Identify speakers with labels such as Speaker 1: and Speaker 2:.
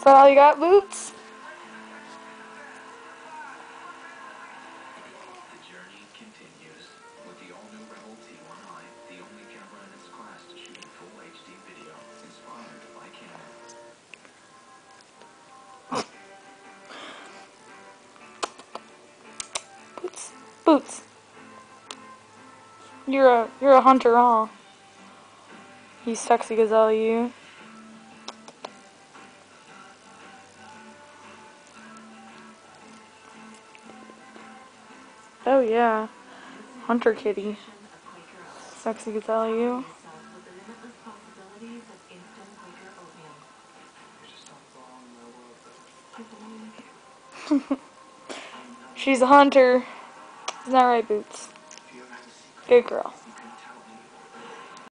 Speaker 1: that all you got, Boots?
Speaker 2: The journey continues with the all-new Rebel T1i, the only camera in its class to shoot in full HD video, inspired by Canon.
Speaker 1: Boots. You're a hunter, huh? You sexy gazelle, you. Oh yeah, hunter kitty. Sexy gazelle, you. She's a hunter. Isn't that right, Boots? Good girl.